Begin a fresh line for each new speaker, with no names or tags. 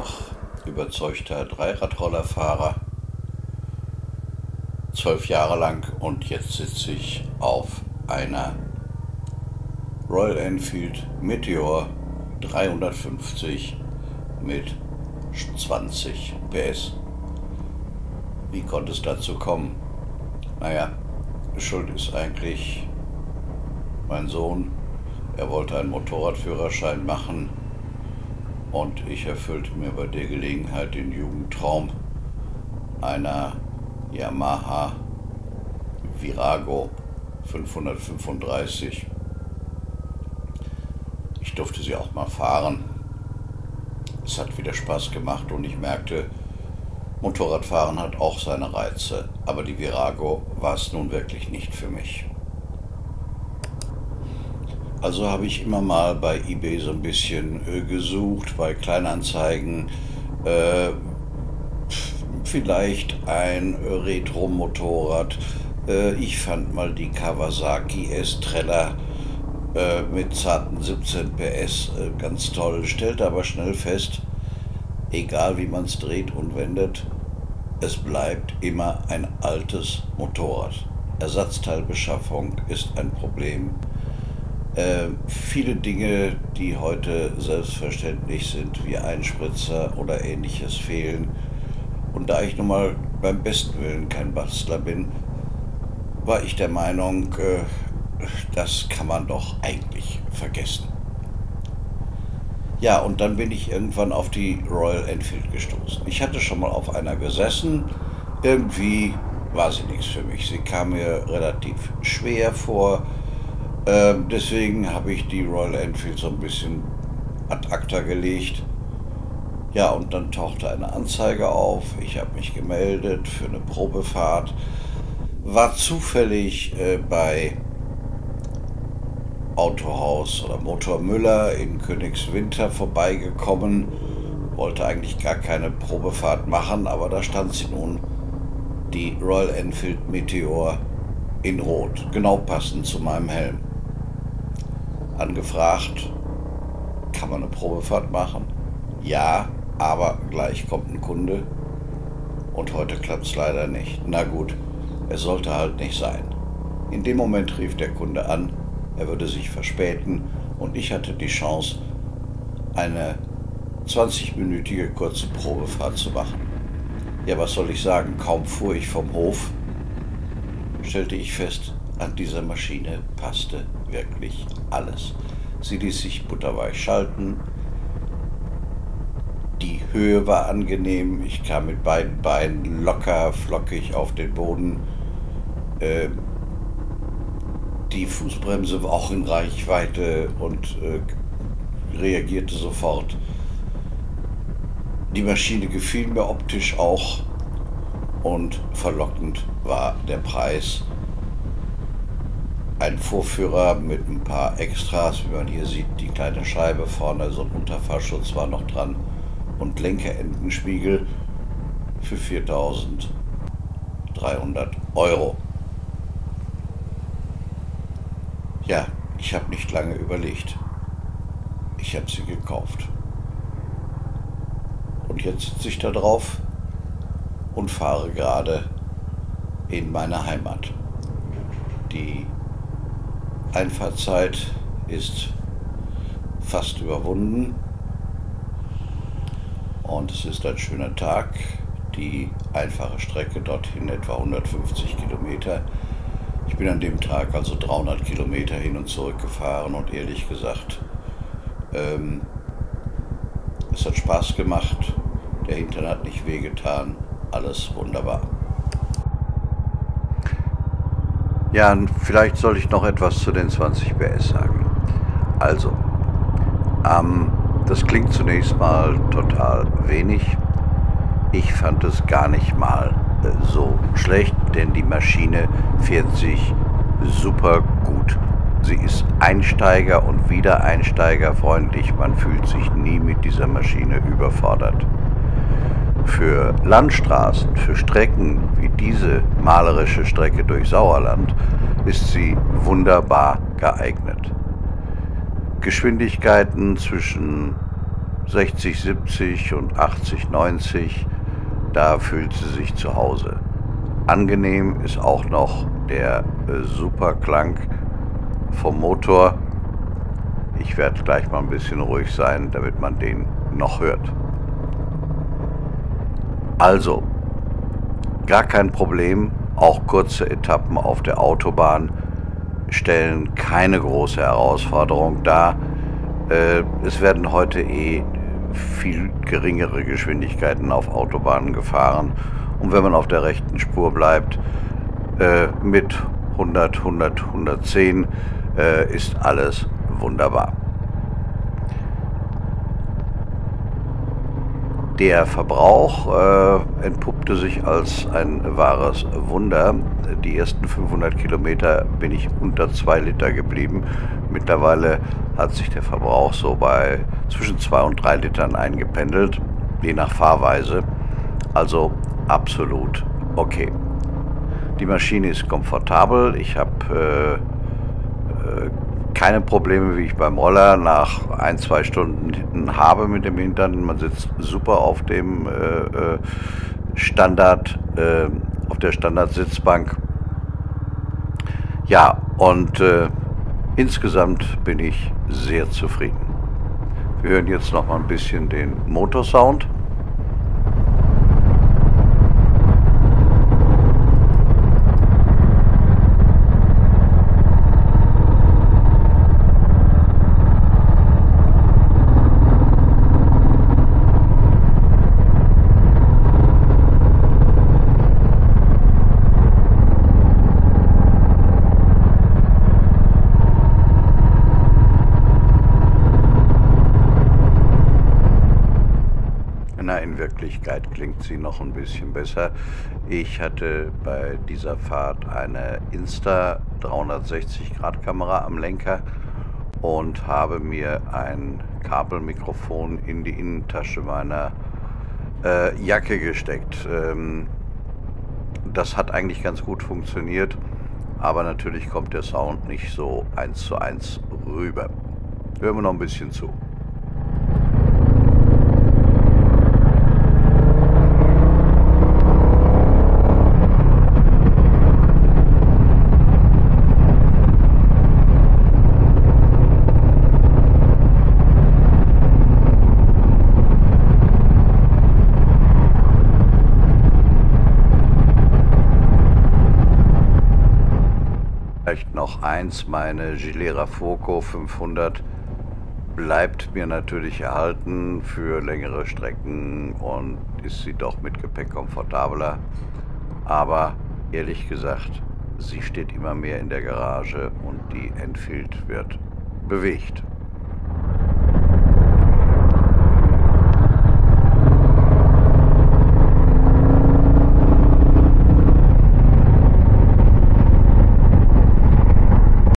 noch überzeugter Dreiradrollerfahrer, 12 Jahre lang, und jetzt sitze ich auf einer Royal Enfield Meteor 350 mit 20 PS. Wie konnte es dazu kommen? Naja, schuld ist eigentlich mein Sohn. Er wollte einen Motorradführerschein machen und ich erfüllte mir bei der Gelegenheit den Jugendtraum einer Yamaha Virago 535. Ich durfte sie auch mal fahren. Es hat wieder Spaß gemacht und ich merkte, Motorradfahren hat auch seine Reize, aber die Virago war es nun wirklich nicht für mich. Also habe ich immer mal bei eBay so ein bisschen gesucht, bei Kleinanzeigen, vielleicht ein Retro-Motorrad. Ich fand mal die Kawasaki S-Treller mit zarten 17 PS ganz toll, stellte aber schnell fest, egal wie man es dreht und wendet, es bleibt immer ein altes Motorrad. Ersatzteilbeschaffung ist ein Problem. Viele Dinge, die heute selbstverständlich sind, wie Einspritzer oder ähnliches, fehlen. Und da ich nun mal beim besten Willen kein Bastler bin, war ich der Meinung, das kann man doch eigentlich vergessen. Ja, und dann bin ich irgendwann auf die Royal Enfield gestoßen. Ich hatte schon mal auf einer gesessen, irgendwie war sie nichts für mich. Sie kam mir relativ schwer vor. Deswegen habe ich die Royal Enfield so ein bisschen ad acta gelegt. Ja, und dann tauchte eine Anzeige auf. Ich habe mich gemeldet für eine Probefahrt. War zufällig bei Autohaus oder Motor Müller in Königswinter vorbeigekommen. Wollte eigentlich gar keine Probefahrt machen, aber da stand sie nun, die Royal Enfield Meteor in Rot, genau passend zu meinem Helm. Angefragt, kann man eine Probefahrt machen? Ja, aber gleich kommt ein Kunde und heute klappt es leider nicht. Na gut, es sollte halt nicht sein. In dem Moment rief der Kunde an, er würde sich verspäten und ich hatte die Chance, eine 20-minütige kurze Probefahrt zu machen. Ja, was soll ich sagen, kaum fuhr ich vom Hof, stellte ich fest, an dieser Maschine passte wirklich alles. Sie ließ sich butterweich schalten, die Höhe war angenehm, ich kam mit beiden Beinen locker, flockig auf den Boden. Die Fußbremse war auch in Reichweite und reagierte sofort. Die Maschine gefiel mir optisch auch und verlockend war der Preis. Ein Vorführer mit ein paar Extras, wie man hier sieht, die kleine Scheibe vorne, so ein Unterfahrschutz war noch dran und Lenkerendenspiegel für 4.300 €. Ja, ich habe nicht lange überlegt. Ich habe sie gekauft. Und jetzt sitze ich da drauf und fahre gerade in meine Heimat. Die Einfahrtzeit ist fast überwunden und es ist ein schöner Tag. Die einfache Strecke dorthin etwa 150 Kilometer. Ich bin an dem Tag also 300 Kilometer hin und zurück gefahren und ehrlich gesagt, es hat Spaß gemacht, der Hintern hat nicht wehgetan, alles wunderbar. Ja, vielleicht soll ich noch etwas zu den 20 PS sagen. Also, das klingt zunächst mal total wenig. Ich fand es gar nicht mal so schlecht, denn die Maschine fährt sich super gut. Sie ist Einsteiger- und Wiedereinsteigerfreundlich. Man fühlt sich nie mit dieser Maschine überfordert. Für Landstraßen, für Strecken wie diese malerische Strecke durch Sauerland ist sie wunderbar geeignet. Geschwindigkeiten zwischen 60, 70 und 80, 90, da fühlt sie sich zu Hause. Angenehm ist auch noch der super Klang vom Motor. Ich werde gleich mal ein bisschen ruhig sein, damit man den noch hört. Also, gar kein Problem, auch kurze Etappen auf der Autobahn stellen keine große Herausforderung dar. Es werden heute viel geringere Geschwindigkeiten auf Autobahnen gefahren. Und wenn man auf der rechten Spur bleibt, mit 100, 100, 110 ist alles wunderbar. Der Verbrauch entpuppte sich als ein wahres Wunder. Die ersten 500 Kilometer bin ich unter 2 Liter geblieben. Mittlerweile hat sich der Verbrauch so bei zwischen 2 und 3 Litern eingependelt, je nach Fahrweise. Also absolut okay. Die Maschine ist komfortabel. Ich habe keine Probleme, wie ich beim Roller nach 1, 2 Stunden habe mit dem Hintern. Man sitzt super auf dem auf der Standardsitzbank. Ja, und insgesamt bin ich sehr zufrieden. Wir hören jetzt noch mal ein bisschen den Motorsound. In Wirklichkeit klingt sie noch ein bisschen besser. Ich hatte bei dieser Fahrt eine Insta 360-Grad-Kamera am Lenker und habe mir ein Kabelmikrofon in die Innentasche meiner Jacke gesteckt. Das hat eigentlich ganz gut funktioniert, aber natürlich kommt der Sound nicht so 1:1 rüber. Hören wir noch ein bisschen zu. Vielleicht noch eins, meine Gilera Foco 500 bleibt mir natürlich erhalten für längere Strecken und ist sie doch mit Gepäck komfortabler. Aber ehrlich gesagt, sie steht immer mehr in der Garage und die Enfield wird bewegt.